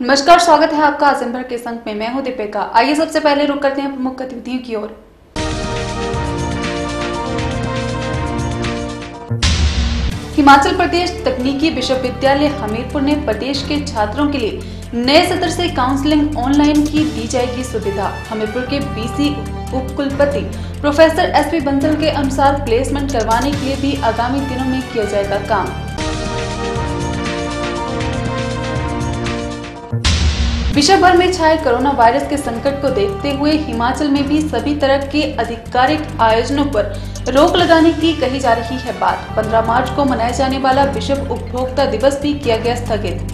नमस्कार, स्वागत है आपका आज़म भर के संग में। मैं हूं दीपिका। आइए सबसे पहले रुक करते हैं प्रमुख गतिविधियों की ओर। हिमाचल प्रदेश तकनीकी विश्वविद्यालय हमीरपुर ने प्रदेश के छात्रों के लिए नए सत्र से काउंसलिंग ऑनलाइन की दी जाएगी सुविधा। हमीरपुर के बीसी उपकुलपति प्रोफेसर एसपी बंसल के अनुसार प्लेसमेंट करवाने के लिए भी आगामी दिनों में किया जाएगा काम। विश्व भर में छाए कोरोना वायरस के संकट को देखते हुए हिमाचल में भी सभी तरह के आधिकारिक आयोजनों पर रोक लगाने की कही जा रही है बात। 15 मार्च को मनाया जाने वाला विश्व उपभोक्ता दिवस भी किया गया स्थगित।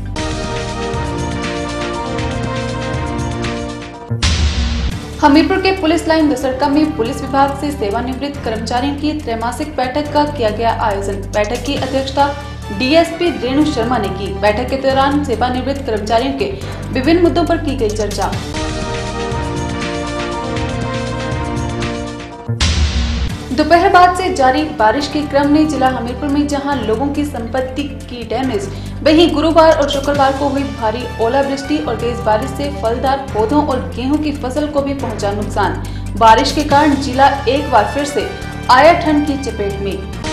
हमीरपुर के पुलिस लाइन दसरका में पुलिस विभाग से सेवानिवृत्त कर्मचारियों की त्रैमासिक बैठक का किया गया आयोजन। बैठक की अध्यक्षता डीएसपी रेणु शर्मा ने की। बैठक के दौरान सेवानिवृत्त कर्मचारियों के विभिन्न मुद्दों पर की गई चर्चा। दोपहर बाद से जारी बारिश के क्रम में जिला हमीरपुर में जहां लोगों की संपत्ति की डैमेज, वहीं गुरुवार और शुक्रवार को हुई भारी ओलावृष्टि और तेज बारिश से फलदार पौधों और गेहूं की फसल को भी पहुंचा नुकसान। बारिश के कारण जिला एक बार फिर से आया ठंड की चपेट में।